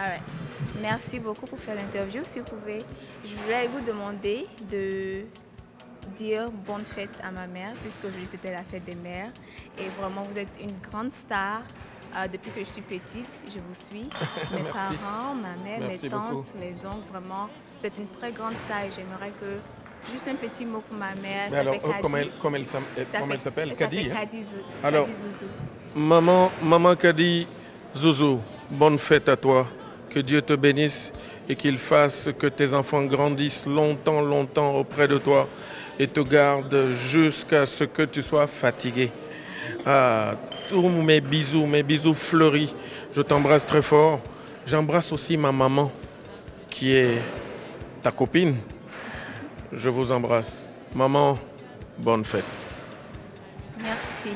Alright. Merci beaucoup pour faire l'interview. Si vous pouvez, je voulais vous demander de dire bonne fête à ma mère, puisqu'aujourd'hui c'était la fête des mères. Et vraiment, vous êtes une grande star. Depuis que je suis petite, je vous suis. Mes parents, ma mère, Merci mes tantes, beaucoup. mes oncles, vraiment, vous êtes une très grande star et j'aimerais que juste un petit mot pour ma mère. Mais alors, comment elle s'appelle? Kadi, hein? Alors, Kadi Zouzou. maman Kadi Zouzou, bonne fête à toi. Que Dieu te bénisse et qu'il fasse que tes enfants grandissent longtemps, longtemps auprès de toi et te gardent jusqu'à ce que tu sois fatigué. Ah, tous mes bisous fleuris. Je t'embrasse très fort. J'embrasse aussi ma maman qui est ta copine. Je vous embrasse. Maman, bonne fête. Merci.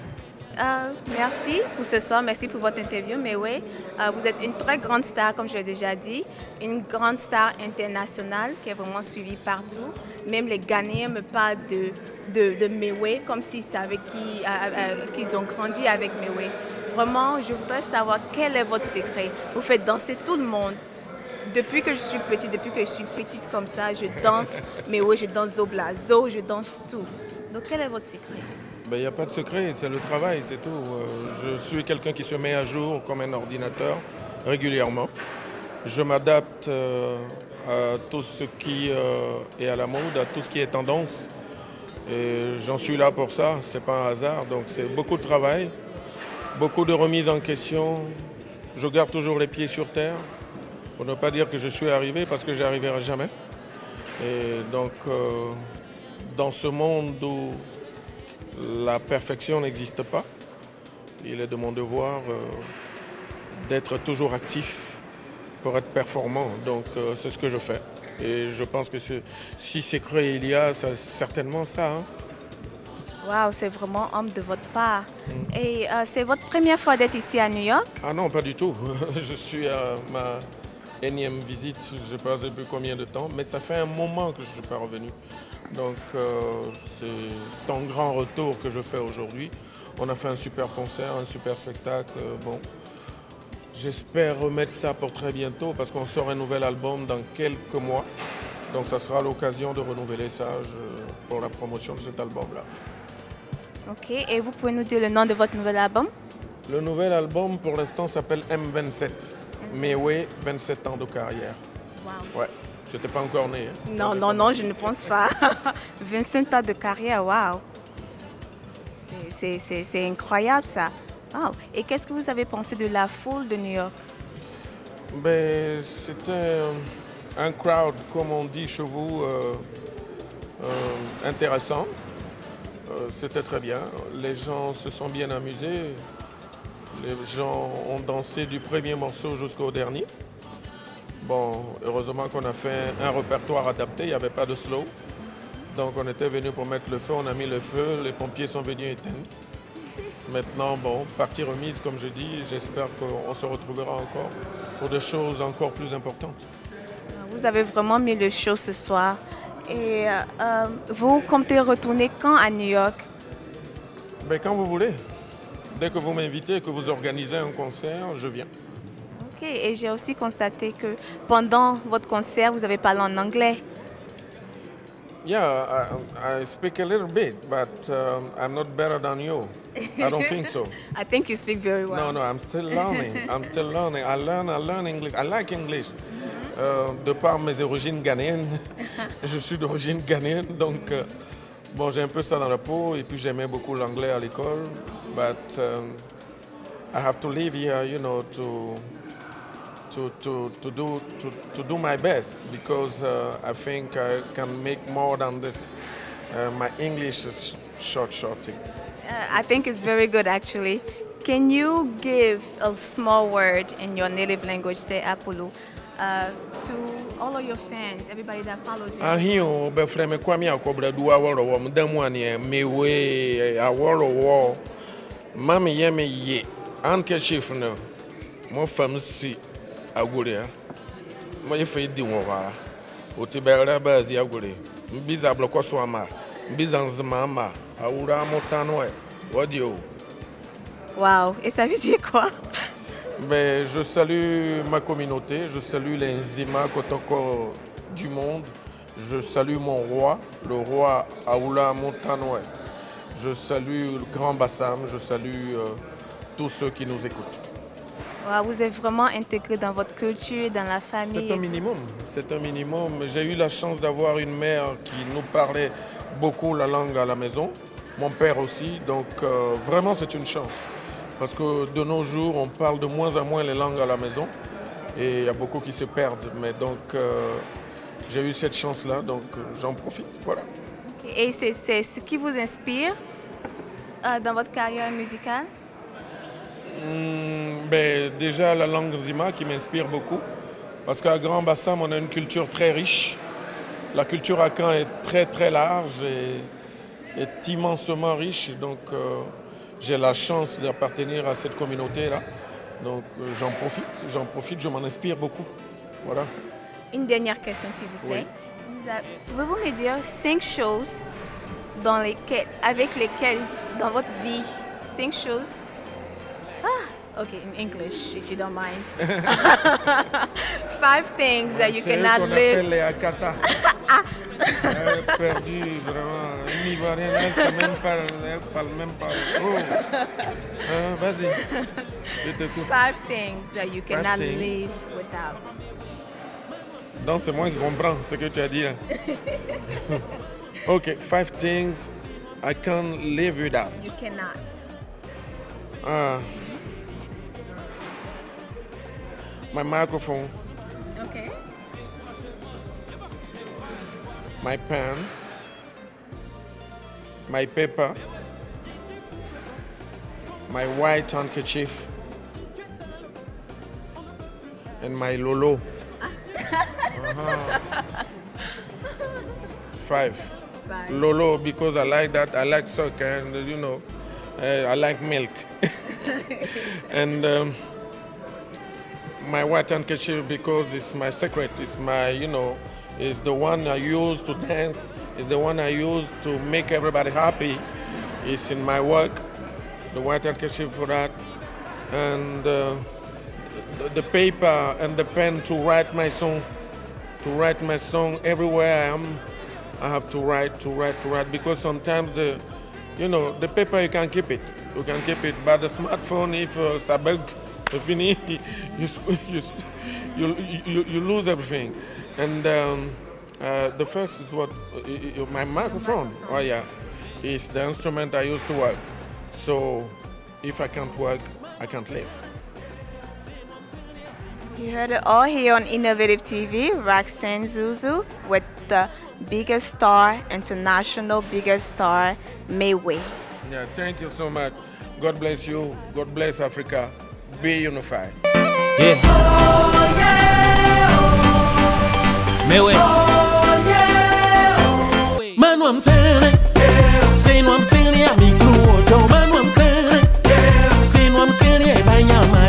Merci pour ce soir, merci pour votre interview. Mais oui, vous êtes une très grande star, comme je l'ai déjà dit, une grande star internationale qui est vraiment suivie partout. Même les Ghanéens me parlent de Mewe comme s'ils savaient qu'ils ont grandi avec Mewe. Vraiment, je voudrais savoir quel est votre secret. Vous faites danser tout le monde. Depuis que je suis petite comme ça, je danse Mewe, je danse Zobla, Zo, je danse tout. Donc quel est votre secret? Il n'y a pas de secret, c'est le travail, c'est tout. Je suis quelqu'un qui se met à jour comme un ordinateur régulièrement. Je m'adapte à tout ce qui est à la mode, à tout ce qui est tendance. Et j'en suis là pour ça, c'est pas un hasard. Donc c'est beaucoup de travail, beaucoup de remises en question. Je garde toujours les pieds sur terre, pour ne pas dire que je suis arrivé, parce que j'y arriverai jamais. Et donc, dans ce monde où la perfection n'existe pas, il est de mon devoir d'être toujours actif pour être performant. Donc c'est ce que je fais. Et je pense que si secret il y a, c'est certainement ça. Hein. Waouh, c'est vraiment homme de votre part. Et c'est votre première fois d'être ici à New York? Ah non, pas du tout. Je suis à ma énième visite, je ne sais pas depuis combien de temps, mais ça fait un moment que je ne suis pas revenu. Donc c'est un grand retour que je fais aujourd'hui. On a fait un super concert, un super spectacle. Bon, j'espère remettre ça pour très bientôt parce qu'on sort un nouvel album dans quelques mois. Donc ça sera l'occasion de renouveler ça pour la promotion de cet album-là. Ok, et vous pouvez nous dire le nom de votre nouvel album? Le nouvel album pour l'instant s'appelle M27. Mais oui, 27 ans de carrière. Wow. Ouais. Tu n'étais pas encore né. Hein? Non, je ne pense pas. 25 ans de carrière, waouh. C'est incroyable ça. Wow. Et qu'est-ce que vous avez pensé de la foule de New York? Ben, c'était un crowd, comme on dit chez vous, intéressant. C'était très bien. Les gens se sont bien amusés. Les gens ont dansé du premier morceau jusqu'au dernier. Bon, heureusement qu'on a fait un répertoire adapté, il n'y avait pas de slow. Donc on était venu pour mettre le feu, on a mis le feu, les pompiers sont venus éteindre. Maintenant, bon, partie remise, comme je dis, j'espère qu'on se retrouvera encore pour des choses encore plus importantes. Vous avez vraiment mis le show ce soir. Et vous comptez retourner quand à New York? Ben, quand vous voulez. Dès que vous m'invitez et que vous organisez un concert, je viens. Ok, et j'ai aussi constaté que pendant votre concert, vous avez parlé en anglais. Yeah, I speak a little bit, but I'm not better than you. I don't think so. I think you speak very well. No, I'm still learning. I learn English. I like English. De par mes origines ghanéennes, je suis d'origine ghanéenne, donc bon, j'ai un peu ça dans la peau. Et puis j'aimais beaucoup l'anglais à l'école, but I have to live here, you know, to do my best because I think I can make more than this. My English is short. I think it's very good actually. Can you give a small word in your native language, say Apulu, to all of your fans, everybody that follows you? Ahio be freme kwami akobra du aworo wo mdamu ane mewe aworo wo mami yeme ye handkerchief no mo fam si agure mo ye fe di won wa o ti bere ba zi agure mbiza bloko so ama mbiza nzima ama awura motano e wodi o. Wow, et ça veut dire quoi? Ben, je salue ma communauté, je salue les Nzima Kotoko du monde, je salue mon roi, le roi Aoula Montanoé. Je salue le Grand Bassam, je salue tous ceux qui nous écoutent. Wow, vous êtes vraiment intégré dans votre culture, dans la famille. C'est un minimum, c'est un minimum. J'ai eu la chance d'avoir une mère qui nous parlait beaucoup la langue à la maison, mon père aussi, donc vraiment c'est une chance. Parce que de nos jours, on parle de moins en moins les langues à la maison et il y a beaucoup qui se perdent. Mais donc j'ai eu cette chance-là, donc j'en profite, voilà. Et c'est ce qui vous inspire dans votre carrière musicale? Ben, déjà la langue Nzima qui m'inspire beaucoup. Parce qu'à Grand Bassam, on a une culture très riche. La culture Akan est très très large et est immensément riche. Donc j'ai la chance d'appartenir à cette communauté-là. Donc j'en profite, je m'en inspire beaucoup. Voilà. Une dernière question s'il vous plaît. Oui. Pouvez-vous me dire 5 choses avec lesquelles, dans votre vie, 5 choses? Ah, okay, in English, if you don't mind. 5 things that you cannot live. Les Akata. Perdu, vraiment. Une Ivoirienne, elle parle même pas. Oh. Vas-y, je t'écoute. 5 things that you cannot live without. Donc c'est moi qui comprends ce que tu as dit là. Ok, 5 things I can't live without. You cannot. My microphone. Okay. My pen. My paper. My white handkerchief. And my Lolo. 5. Lolo, because I like that. I like soccer and you know, I like milk. And my white handkerchief because it's my secret. It's my, you know, it's the one I use to dance. It's the one I use to make everybody happy. It's in my work. The white handkerchief for that. And the paper and the pen to write my song. To write my song everywhere I am, I have to write, because sometimes the paper you can keep it, but the smartphone, if ça bug, c'est fini, you lose everything. And the first is what my microphone. Oh yeah, it's the instrument I use to work. So if I can't work, I can't live. You heard it all here on Innovative TV, Roxanne Zuzu with the biggest star, international biggest star, Mayway. Yeah, thank you so much. God bless you. God bless Africa. Be unified. Yeah. Oh, yeah. Mayway. Oh, yeah. Manu I'm saying, say no I'm saying, I'm manu I'm saying, say no I'm saying,